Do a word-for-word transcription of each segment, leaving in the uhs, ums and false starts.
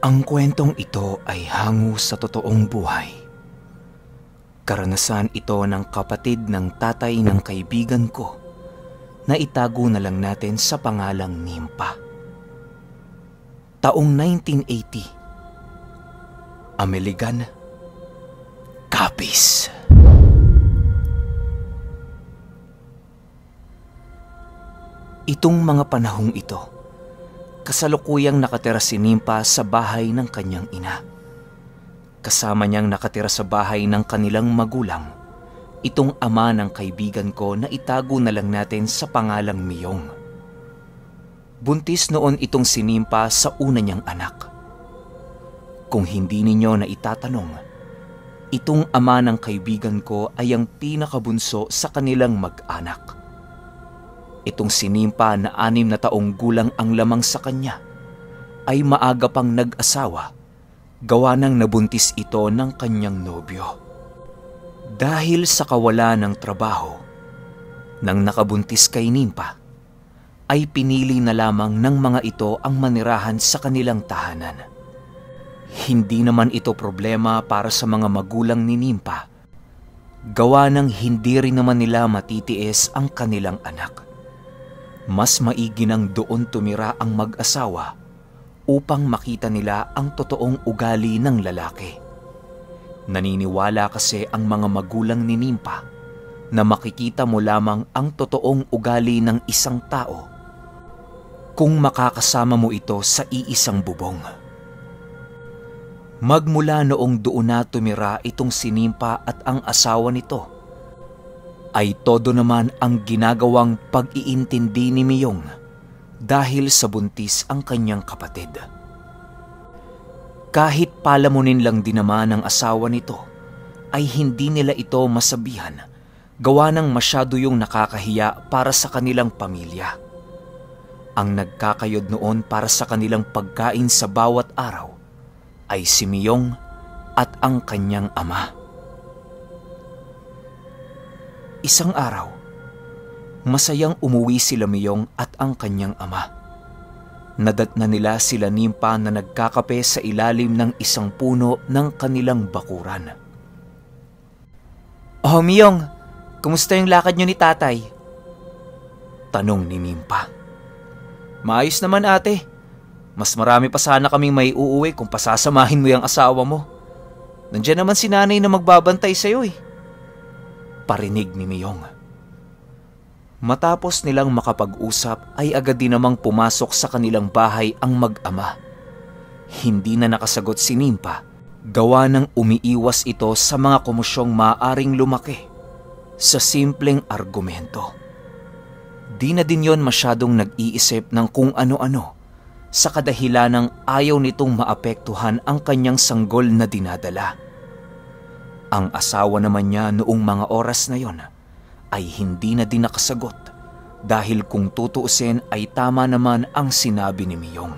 Ang kwentong ito ay hango sa totoong buhay. Karanasan ito ng kapatid ng tatay ng kaibigan ko na itago na lang natin sa pangalang Nimpa. Taong nineteen eighty. Ameligan, Capiz. Itong mga panahong ito, kasalukuyang nakatira si Nimpa sa bahay ng kanyang ina. Kasama niyang nakatira sa bahay ng kanilang magulang, itong ama ng kaibigan ko na itago na lang natin sa pangalang Miyong. Buntis noon itong si Nimpa sa una niyang anak. Kung hindi ninyo na itatanong, itong ama ng kaibigan ko ay ang pinakabunso sa kanilang mag-anak. Itong si Nimpa na anim na taong gulang ang lamang sa kanya ay maaga pang nag-asawa gawa ng nabuntis ito ng kanyang nobyo. Dahil sa kawalan ng trabaho, nang nakabuntis kay Nimpa, ay pinili na lamang ng mga ito ang manirahan sa kanilang tahanan. Hindi naman ito problema para sa mga magulang ni Nimpa, gawa ng hindi rin naman nila matitiis ang kanilang anak. Mas maigi nang doon tumira ang mag-asawa upang makita nila ang totoong ugali ng lalaki. Naniniwala kasi ang mga magulang ni Nimpa na makikita mo lamang ang totoong ugali ng isang tao kung makakasama mo ito sa iisang bubong. Magmula noong doon na tumira itong si Nimpa at ang asawa nito, ay todo naman ang ginagawang pag-iintindi ni Miyong dahil sa buntis ang kanyang kapatid. Kahit palamunin lang din naman ng asawa nito, ay hindi nila ito masabihan gawa ng masyado yung nakakahiya para sa kanilang pamilya. Ang nagkakayod noon para sa kanilang pagkain sa bawat araw ay si Miyong at ang kanyang ama. Isang araw, masayang umuwi sila Miyong at ang kanyang ama. Nadatna nila sila Nimpa na nagkakape sa ilalim ng isang puno ng kanilang bakuran. "Oh, Miyong, kumusta yung lakad niyo ni tatay?" tanong ni Nimpa. "Maayos naman ate. Mas marami pa sana kaming may uuwi kung pasasamahin mo yung asawa mo. Nandiyan naman si nanay na magbabantay sa'yo eh." Parinig ni Miyong. Matapos nilang makapag-usap ay agad din namang pumasok sa kanilang bahay ang mag-ama. Hindi na nakasagot si Nimpa, gawa ng umiiwas ito sa mga komosyong maaaring lumaki sa simpleng argumento. Di na din yon masyadong nag-iisip ng kung ano-ano sa kadahilan ng ayaw nitong maapektuhan ang kanyang sanggol na dinadala. Ang asawa naman niya noong mga oras na yon ay hindi na din nakasagot dahil kung tutuusin ay tama naman ang sinabi ni Miyong.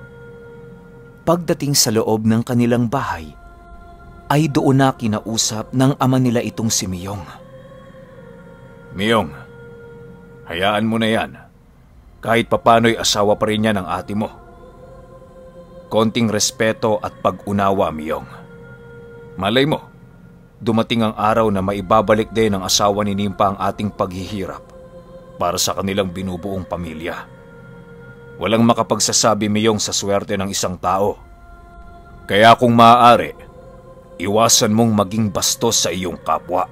Pagdating sa loob ng kanilang bahay, ay doon na kinausap ng ama nila itong si Miyong. "Miyong, hayaan mo na yan. Kahit papano'y asawa pa rin yan ng ate mo. Konting respeto at pag-unawa, Miyong. Malay mo, dumating ang araw na maibabalik din ng asawa ni Nimpa ang ating paghihirap para sa kanilang binubuong pamilya. Walang makapagsasabi, Miyong, sa swerte ng isang tao. Kaya kung maaari, iwasan mong maging bastos sa iyong kapwa."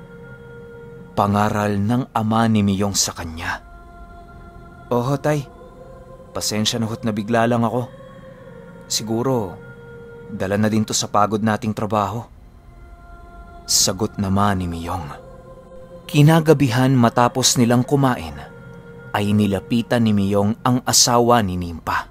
Pangaral ng ama ni Miyong sa kanya. "Oho, tay. Pasensya na ho't nabigla lang ako. Siguro, dala na din to sa pagod nating trabaho." Sagot naman ni Miyong. Kinagabihan matapos nilang kumain, ay nilapitan ni Miyong ang asawa ni Nimpa.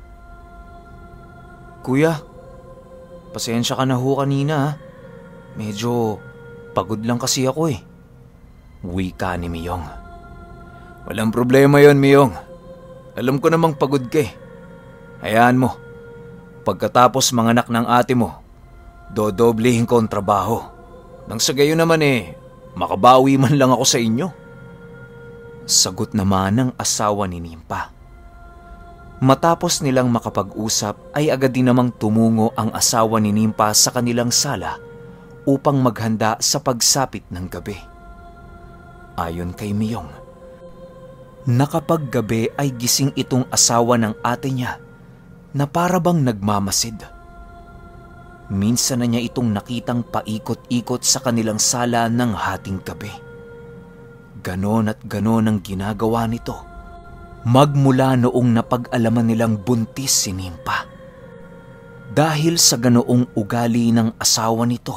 "Kuya, pasensya ka na ho kanina ha. Medyo pagod lang kasi ako eh." Wika ni Miyong. "Walang problema yon, Miyong. Alam ko namang pagod ka eh. Hayaan mo, pagkatapos manganak ng ate mo, dodoblehin ko ang trabaho. Nang sa gayon naman eh, makabawi man lang ako sa inyo." Sagot naman ng asawa ni Nimpa. Matapos nilang makapag-usap ay agad din namang tumungo ang asawa ni Nimpa sa kanilang sala upang maghanda sa pagsapit ng gabi. Ayon kay Miyong, nakapaggabi ay gising itong asawa ng ate niya na para bang nagmamasid. Minsan na niya itong nakitang paikot-ikot sa kanilang sala ng hating gabi. Ganon at ganon ang ginagawa nito magmula noong napag-alaman nilang buntis si Nimpa. Dahil sa ganoong ugali ng asawa nito,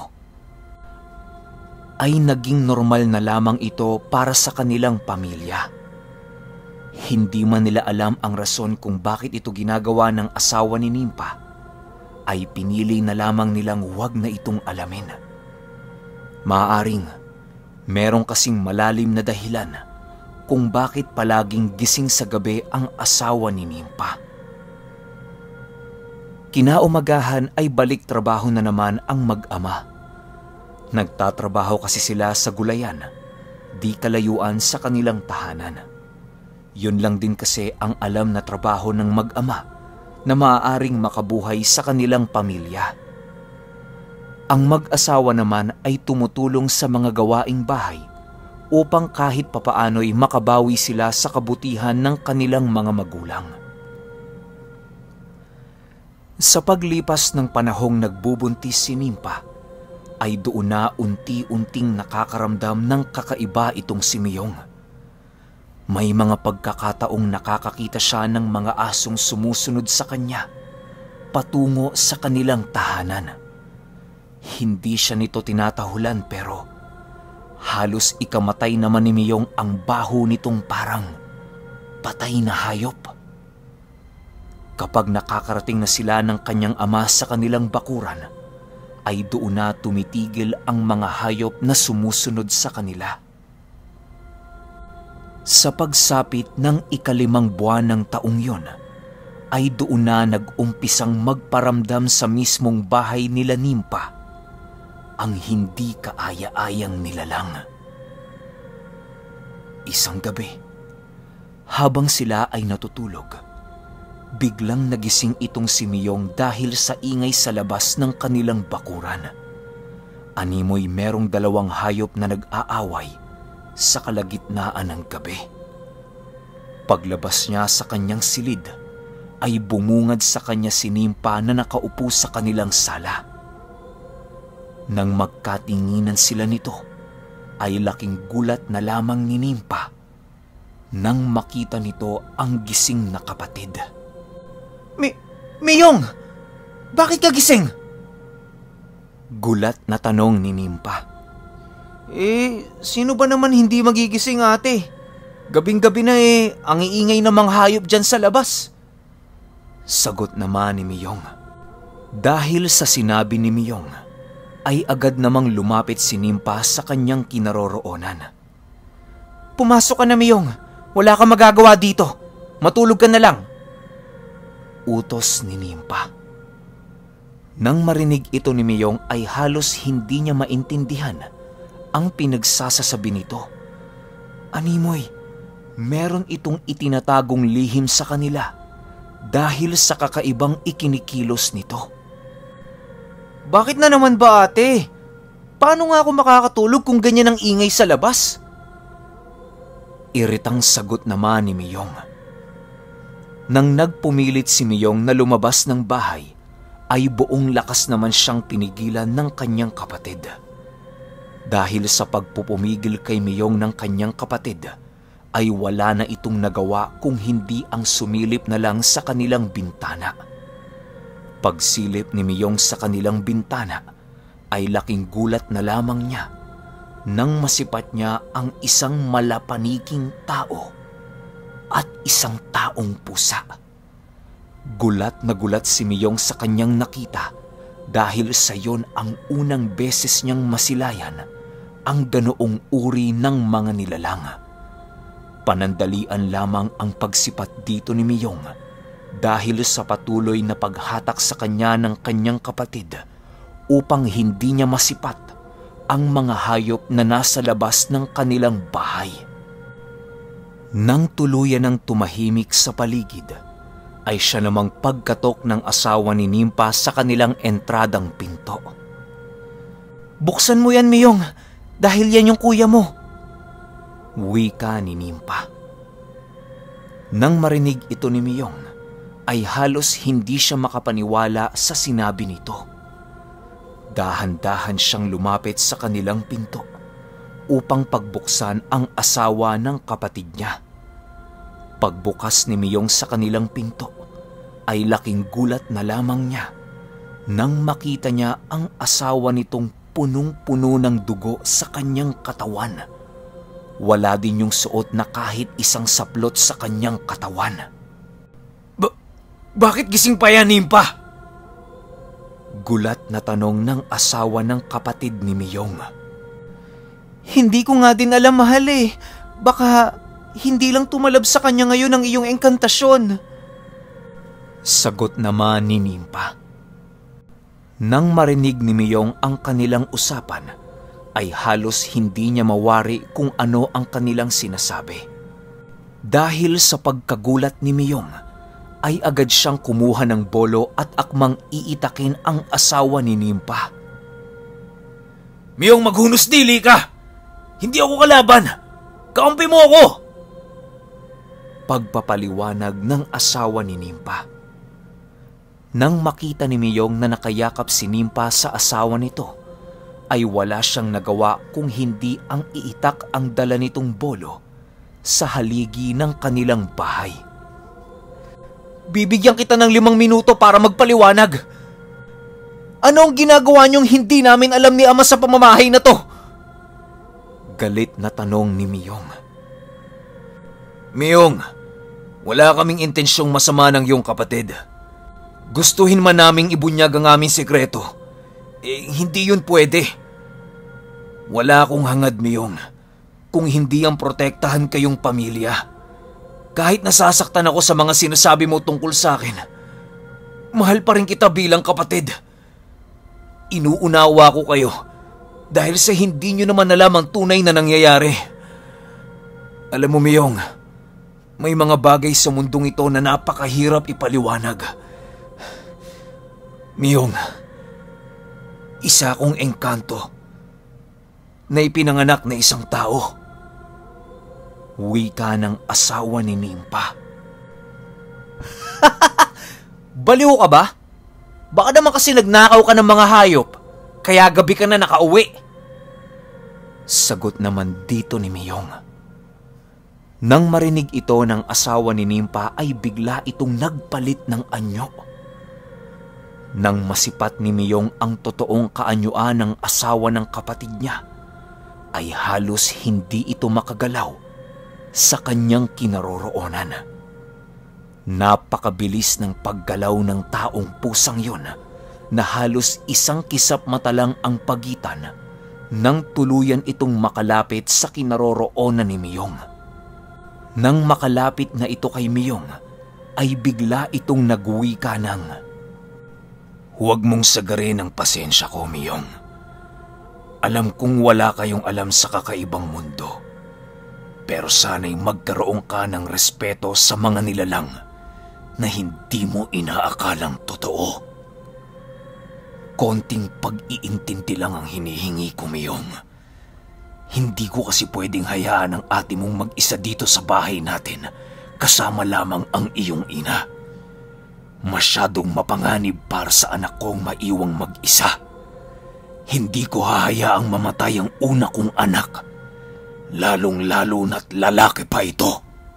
ay naging normal na lamang ito para sa kanilang pamilya. Hindi man nila alam ang rason kung bakit ito ginagawa ng asawa ni Nimpa, ay pinili na lamang nilang huwag na itong alamin. Maaaring merong kasing malalim na dahilan kung bakit palaging gising sa gabi ang asawa ni Nimpa. Kinaumagahan ay balik trabaho na naman ang mag-ama. Nagtatrabaho kasi sila sa gulayan, di kalayuan sa kanilang tahanan. Yun lang din kasi ang alam na trabaho ng mag-ama na maaaring makabuhay sa kanilang pamilya. Ang mag-asawa naman ay tumutulong sa mga gawaing bahay upang kahit papaano'y makabawi sila sa kabutihan ng kanilang mga magulang. Sa paglipas ng panahong nagbubuntis si Nimpa, ay doon na unti-unting nakakaramdam ng kakaiba itong si Miyong. May mga pagkakataong nakakakita siya ng mga asong sumusunod sa kanya patungo sa kanilang tahanan. Hindi siya nito tinatahulan pero halos ikamatay naman ni Miyong ang baho nitong parang patay na hayop. Kapag nakakarating na sila ng kanyang ama sa kanilang bakuran, ay doon na tumitigil ang mga hayop na sumusunod sa kanila. Sa pagsapit ng ikalimang buwan ng taong yon, ay doon na nag-umpisang magparamdam sa mismong bahay nila Nimpa ang hindi kaaya-ayang nilalang. Isang gabi, habang sila ay natutulog, biglang nagising itong si Miyong dahil sa ingay sa labas ng kanilang bakuran. Animoy merong dalawang hayop na nag-aaway sa kalagitnaan ng gabi. Paglabas niya sa kanyang silid, ay bumungad sa kanya si Nimpa na nakaupo sa kanilang sala. Nang magkatinginan sila nito, ay laking gulat na lamang ni Nimpa nang makita nito ang gising na kapatid. Mi, Miyong! Bakit ka gising? Gulat na tanong ni Nimpa. Eh, sino ba naman hindi magigising, ate? Gabing-gabi na eh, ang iingay ng mga hayop dyan sa labas. Sagot naman ni Miyong. Dahil sa sinabi ni Miyong, ay agad namang lumapit si Nimpa sa kanyang kinaroroonan. Pumasok ka na, Miyong. Wala kang magagawa dito. Matulog ka na lang. Utos ni Nimpa. Nang marinig ito ni Miyong ay halos hindi niya maintindihan ang pinagsasasabi nito. Animoy, meron itong itinatagong lihim sa kanila dahil sa kakaibang ikinikilos nito. Bakit na naman ba, ate? Paano nga ako makakatulog kung ganyan ang ingay sa labas? Iritang sagot naman ni Miyong. Nang nagpumilit si Miyong na lumabas ng bahay, ay buong lakas naman siyang pinigilan ng kanyang kapatid. Dahil sa pagpupumigil kay Miyong ng kanyang kapatid, ay wala na itong nagawa kung hindi ang sumilip na lang sa kanilang bintana. Pagsilip ni Miyong sa kanilang bintana, ay laking gulat na lamang niya nang masipat niya ang isang malapaniging tao at isang taong pusa. Gulat na gulat si Miyong sa kanyang nakita dahil sa yon ang unang beses niyang masilayan ang ganoong uri ng mga nilalang. Panandalian lamang ang pagsipat dito ni Miyong dahil sa patuloy na paghatak sa kanya ng kanyang kapatid upang hindi niya masipat ang mga hayop na nasa labas ng kanilang bahay. Nang tuluyan ng tumahimik sa paligid, ay siya namang pagkatok ng asawa ni Nimpa sa kanilang entradang pinto. "Buksan mo yan, Miyong, dahil yan yung kuya mo," wika ni Nimpa. Nang marinig ito ni Miyong, ay halos hindi siya makapaniwala sa sinabi nito. Dahan-dahan siyang lumapit sa kanilang pinto upang pagbuksan ang asawa ng kapatid niya. Pagbukas ni Miyong sa kanilang pinto, ay laking gulat na lamang niya nang makita niya ang asawa nitong punong-puno ng dugo sa kanyang katawan. Wala din yung suot na kahit isang saplot sa kanyang katawan. Ba- bakit gising pa yan, Nimpa?" Gulat na tanong ng asawa ng kapatid ni Miyong. "Hindi ko nga din alam, mahal eh. Baka hindi lang tumalab sa kanya ngayon ang iyong engkantasyon," sagot naman ni Nimpa. Nang marinig ni Miyong ang kanilang usapan, ay halos hindi niya mawari kung ano ang kanilang sinasabi. Dahil sa pagkagulat ni Miyong, ay agad siyang kumuha ng bolo at akmang iitakin ang asawa ni Nimpa. "Miyong, maghunos dili ka! Hindi ako kalaban! Kaampi mo ako!" Pagpapaliwanag ng asawa ni Nimpa. Nang makita ni Miyong na nakayakap si Nimpa sa asawa nito, ay wala siyang nagawa kung hindi ang iitak ang dala nitong bolo sa haligi ng kanilang bahay. "Bibigyan kita ng limang minuto para magpaliwanag. Ano ang ginagawa niyong hindi namin alam ni Ama sa pamamahay na to?" Galit na tanong ni Miyong. "Miyong, wala kaming intensyong masama ng iyong kapatid. Gustuhin man naming ibunyag ang aming sekreto, eh hindi yun pwede. Wala akong hangad, Miyong, kung hindi ang protektahan kayong pamilya. Kahit nasasaktan ako sa mga sinasabi mo tungkol sa akin, mahal pa rin kita bilang kapatid. Inuunawa ko kayo dahil sa hindi nyo naman alam ang tunay na nangyayari. Alam mo, Miyong, may mga bagay sa mundong ito na napakahirap ipaliwanag. Miyong, isa akong engkanto na ipinanganak na isang tao," wika ng asawa ni Nimpa. "Baliw ka ba? Baka naman kasi nagnakaw ka ng mga hayop, kaya gabi ka na nakauwi," sagot naman dito ni Miyong. Nang marinig ito ng asawa ni Nimpa, ay bigla itong nagpalit ng anyo. Nang masipat ni Miyong ang totoong kaanyuan ng asawa ng kapatid niya, ay halos hindi ito makagalaw sa kanyang kinaroroonan. Napakabilis ng paggalaw ng taong pusang yun na halos isang kisap mata lang ang pagitan nang tuluyan itong makalapit sa kinaroroonan ni Miyong. Nang makalapit na ito kay Miyong, ay bigla itong nagwika ng, "Huwag mong sagarin ang pasensya ko, Miyong. Alam kong wala kayong alam sa kakaibang mundo. Pero sana'y magkaroon ka ng respeto sa mga nilalang na hindi mo inaakalang totoo. Konting pag-iintindi lang ang hinihingi ko, Miyong. Hindi ko kasi pwedeng hayaan ang ate mong mag-isa dito sa bahay natin kasama lamang ang iyong ina. Masyadong mapanganib para sa anak kong maiwang mag-isa. Hindi ko hahayaang mamatay ang una kong anak, lalong-lalo na't lalaki pa ito."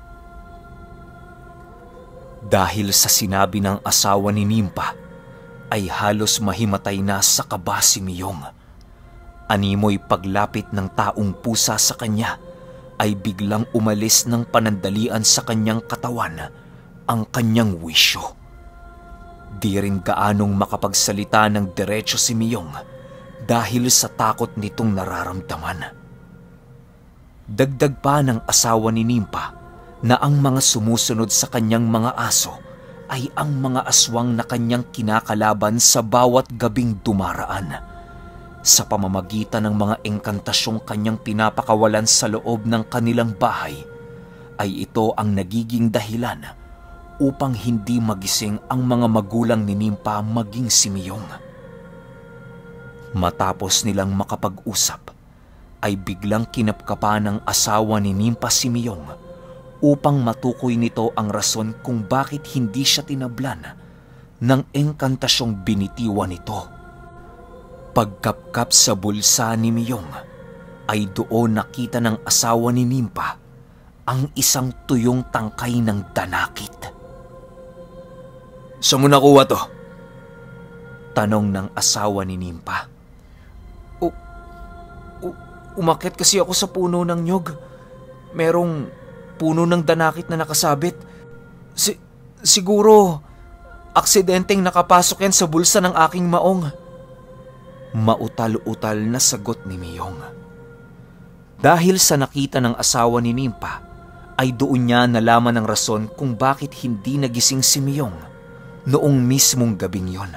Dahil sa sinabi ng asawa ni Nimpa, ay halos mahimatay na sa kaba si Miyong. Animoy paglapit ng taong pusa sa kanya, ay biglang umalis ng panandalian sa kanyang katawan ang kanyang wisyo. Di rin gaanong makapagsalita ng diretso si Miyong dahil sa takot nitong nararamdaman. Dagdag pa ng asawa ni Nimpa na ang mga sumusunod sa kanyang mga aso ay ang mga aswang na kanyang kinakalaban sa bawat gabing dumaraan. Sa pamamagitan ng mga engkantasyong kanyang pinapakawalan sa loob ng kanilang bahay, ay ito ang nagiging dahilan upang hindi magising ang mga magulang ni Nimpa maging si Miyong. Matapos nilang makapag-usap, ay biglang kinapkapa ng asawa ni Nimpa si Miyong upang matukoy nito ang rason kung bakit hindi siya tinablan ng engkantasyong binitiwan nito. Pagkapkap sa bulsa ni Miyong, ay doon nakita ng asawa ni Nimpa ang isang tuyong tangkay ng danakit. Saan mo nakuha to? Tanong ng asawa ni Nimpa. U- u- umakyat kasi ako sa puno ng nyog. Merong puno ng danakit na nakasabit. Si siguro, aksidenteng nakapasok yan sa bulsa ng aking maong. Mautal-utal na sagot ni Miyong. Dahil sa nakita ng asawa ni Nimpa, ay doon niya nalaman ang rason kung bakit hindi nagising si Miyong noong mismong gabing yon.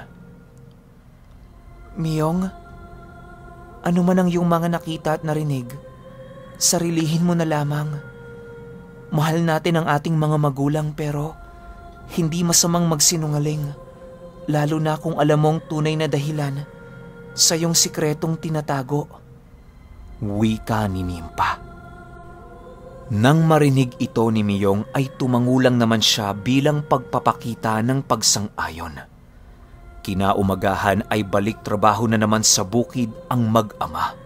Miyong, ano man ang iyong mga nakita at narinig, sarilihin mo na lamang. Mahal natin ang ating mga magulang pero hindi masamang magsinungaling, lalo na kung alam mong tunay na dahilan sa iyong sikretong tinatago. Wika ni Nimpa. Nang marinig ito ni Miyong ay tumangulang naman siya bilang pagpapakita ng pagsang-ayon. Kinaumagahan ay balik trabaho na naman sa bukid ang mag-ama.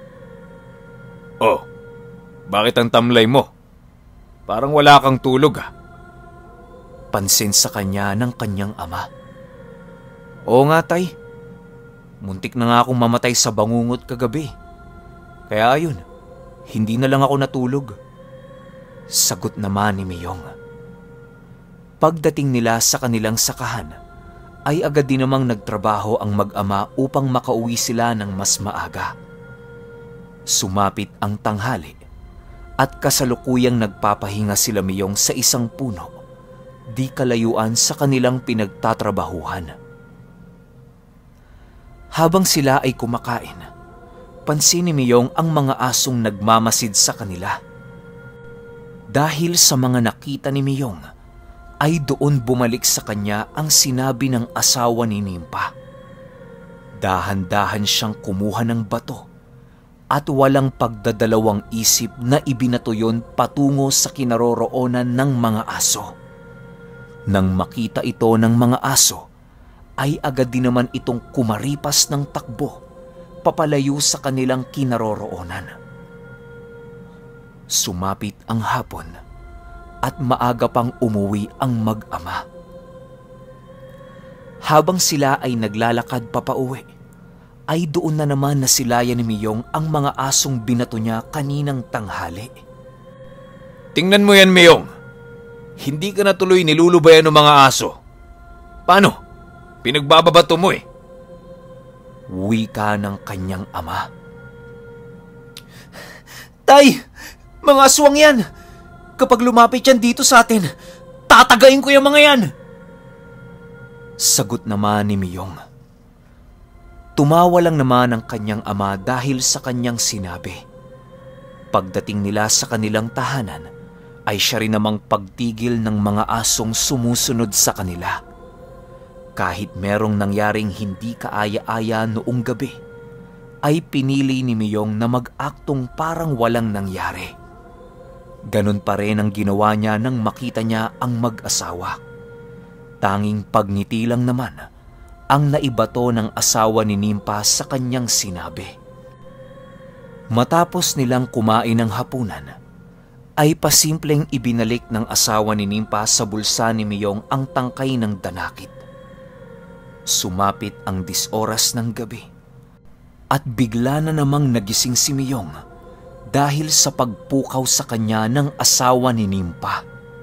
Oh, bakit ang tamlay mo? Parang wala kang tulog ah. Pansin sa kanya ng kanyang ama. Oo nga tay, muntik na nga akong mamatay sa bangungot kagabi. Kaya ayun, hindi na lang ako natulog. Sagot naman ni Miyong. Pagdating nila sa kanilang sakahan, ay agad din namang nagtrabaho ang mag-ama upang makauwi sila ng mas maaga. Sumapit ang tanghali at kasalukuyang nagpapahinga sila Miyong sa isang puno, di kalayuan sa kanilang pinagtatrabahuhan. Habang sila ay kumakain, pansin ni Miyong ang mga asong nagmamasid sa kanila. Dahil sa mga nakita ni Miyong, ay doon bumalik sa kanya ang sinabi ng asawa ni Nimpa. Dahan-dahan siyang kumuha ng bato at walang pagdadalawang isip na ibinato yon patungo sa kinaroroonan ng mga aso. Nang makita ito ng mga aso, ay agad din naman itong kumaripas ng takbo papalayo sa kanilang kinaroroonan. Sumapit ang hapon at maaga pang umuwi ang mag-ama. Habang sila ay naglalakad papauwi, ay doon na naman nasilayan ni Miyong ang mga asong binato niya kaninang tanghali. Tingnan mo yan, Miyong. Hindi ka na tuloy nilulubayan ng mga aso. Paano? Pinagbababato mo eh. Wika ng kanyang ama. Tay! Mga aswang yan! Kapag lumapit yan dito sa atin, tatagain ko yung mga yan! Sagot naman ni Miyong. Tumawa lang naman ang kanyang ama dahil sa kanyang sinabi. Pagdating nila sa kanilang tahanan, ay siya rin namang pagtigil ng mga asong sumusunod sa kanila. Kahit merong nangyaring hindi kaaya-aya noong gabi, ay pinili ni Miyong na mag-aktong parang walang nangyari. Ganon pa rin ang ginawa niya nang makita niya ang mag-asawa. Tanging pagngiti lang naman ang naibato ng asawa ni Nimpa sa kanyang sinabi. Matapos nilang kumain ng hapunan, ay pasimpleng ibinalik ng asawa ni Nimpa sa bulsa ni Miyong ang tangkay ng danakit. Sumapit ang dis-oras ng gabi at bigla na namang nagising si Miyong dahil sa pagpukaw sa kanya ng asawa ni Nimpa.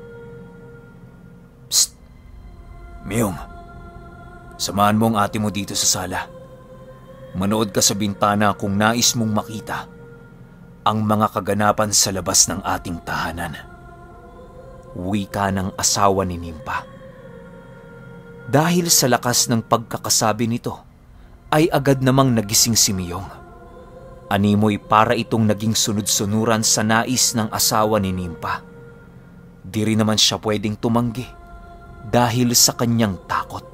Psst! Miyong, samahan mo ang ate mo dito sa sala. Manood ka sa bintana kung nais mong makita ang mga kaganapan sa labas ng ating tahanan. Wika ng asawa ni Nimpa. Dahil sa lakas ng pagkakasabi nito, ay agad namang nagising si Miyong. Animoy para itong naging sunod-sunuran sa nais ng asawa ni Nimpa. Di rin naman siya pwedeng tumanggi dahil sa kanyang takot.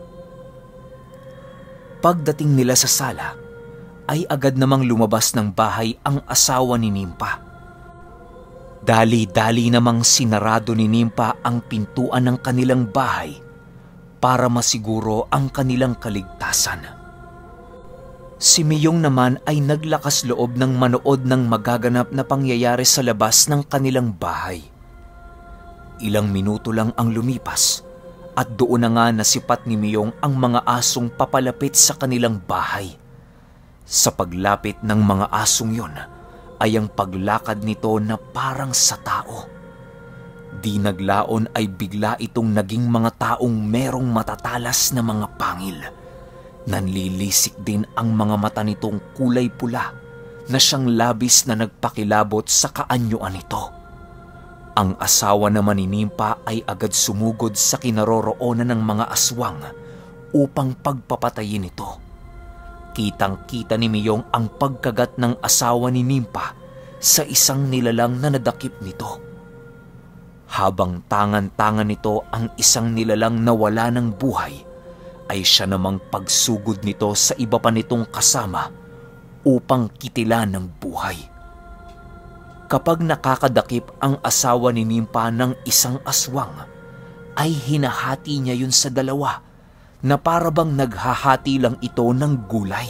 Pagdating nila sa sala, ay agad namang lumabas ng bahay ang asawa ni Nimpa. Dali-dali namang sinarado ni Nimpa ang pintuan ng kanilang bahay para masiguro ang kanilang kaligtasan. Si Miyong naman ay naglakas loob ng manood ng magaganap na pangyayari sa labas ng kanilang bahay. Ilang minuto lang ang lumipas at doon na nga nasipat ni Miyong ang mga asong papalapit sa kanilang bahay. Sa paglapit ng mga asong yon ay ang paglakad nito na parang sa tao. Di naglaon ay bigla itong naging mga taong merong matatalas na mga pangil. Nanlilisik din ang mga mata nitong kulay pula na siyang labis na nagpakilabot sa kaanyuan nito. Ang asawa naman ni Nimpa ay agad sumugod sa kinaroroonan ng mga aswang upang pagpapatayin ito. Kitang-kita ni Miyong ang pagkagat ng asawa ni Nimpa sa isang nilalang na nadakip nito. Habang tangan-tangan nito ang isang nilalang na wala ng buhay, ay siya namang pagsugod nito sa iba pa nitong kasama upang kitilan ng buhay. Kapag nakakadakip ang asawa ni Nimpa ng isang aswang, ay hinahati niya yun sa dalawa na parabang naghahati lang ito ng gulay.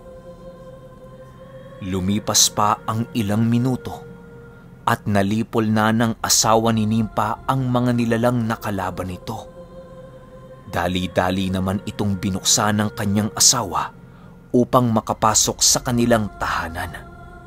Lumipas pa ang ilang minuto at nalipol na ng asawa ni Nimpa ang mga nilalang nakalaban nito. Dali-dali naman itong binuksan ng kanyang asawa upang makapasok sa kanilang tahanan.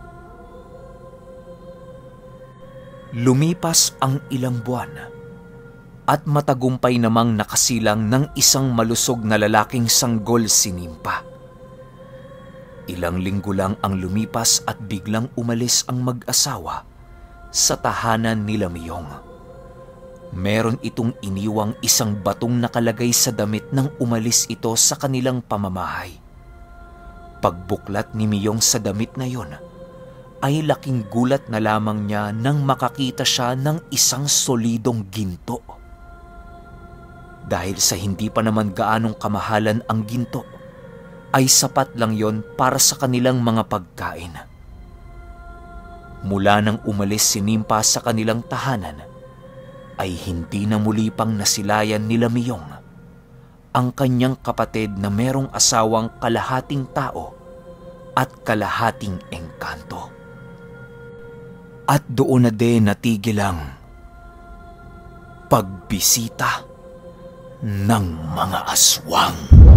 Lumipas ang ilang buwan at matagumpay namang nakasilang ng isang malusog na lalaking sanggol si Nimpa. Ilang linggo lang ang lumipas at biglang umalis ang mag-asawa sa tahanan nila Miyong. Meron itong iniwang isang batong nakalagay sa damit nang umalis ito sa kanilang pamamahay. Pagbuklat ni Miyong sa damit na yon, ay laking gulat na lamang niya nang makakita siya ng isang solidong ginto. Dahil sa hindi pa naman gaanong kamahalan ang ginto, ay sapat lang yon para sa kanilang mga pagkain. Mula nang umalis si Nimpa sa kanilang tahanan, ay hindi na muli pang nasilayan nila Miyong ang kanyang kapatid na merong asawang kalahating tao at kalahating engkanto. At doon na din natigil ang pagbisita ng mga aswang.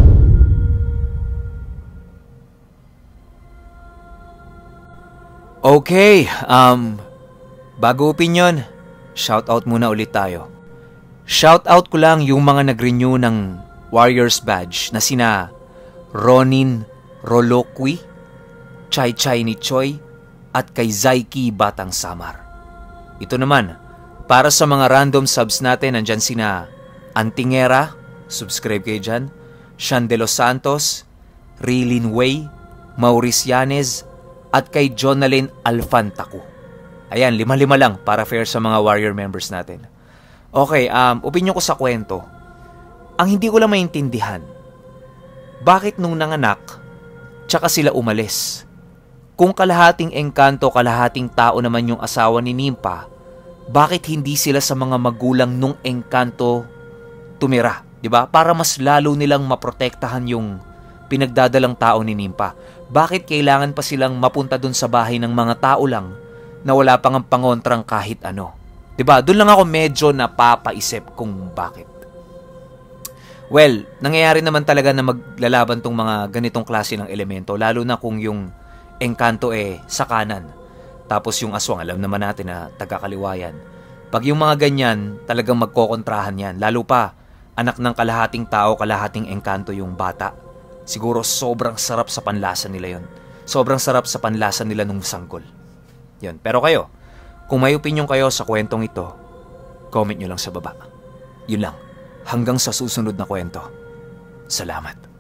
Okay, um, bago opinion, shoutout muna ulit tayo. Shoutout ko lang yung mga nag-renew ng Warriors Badge na sina Ronin Roloqui, Chai Chai ni Choi, at kay Zaiki Batang Samar. Ito naman, para sa mga random subs natin, nandyan sina Antingera, subscribe kayo dyan, Sean De Los Santos, Rilin Wei, Maurice Yanez, at kay Jonalyn Alfantaku. Ayan, lima-lima lang para fair sa mga warrior members natin. Okay, um, opinion ko sa kwento. Ang hindi ko lang maintindihan, bakit nung nanganak, tsaka sila umalis? Kung kalahating engkanto, kalahating tao naman yung asawa ni Nimpa, bakit hindi sila sa mga magulang nung engkanto tumira? Diba? Para mas lalo nilang maprotektahan yung pinagdadalang tao ni Nimpa. Bakit kailangan pa silang mapunta dun sa bahay ng mga tao lang na wala pang ang pangontrang kahit ano? Diba? Doon lang ako medyo napapaisip kung bakit. Well, nangyayari naman talaga na maglalaban tong mga ganitong klase ng elemento, lalo na kung yung engkanto eh sa kanan. Tapos yung aswang, alam naman natin na taga-kaliwa yan. Pag yung mga ganyan, talagang magkokontrahan yan. Lalo pa, anak ng kalahating tao, kalahating engkanto yung bata. Siguro sobrang sarap sa panlasa nila yon. Sobrang sarap sa panlasa nila nung sanggol. Yun. Pero kayo, kung may opinion kayo sa kwentong ito, comment nyo lang sa baba. Yun lang. Hanggang sa susunod na kwento. Salamat.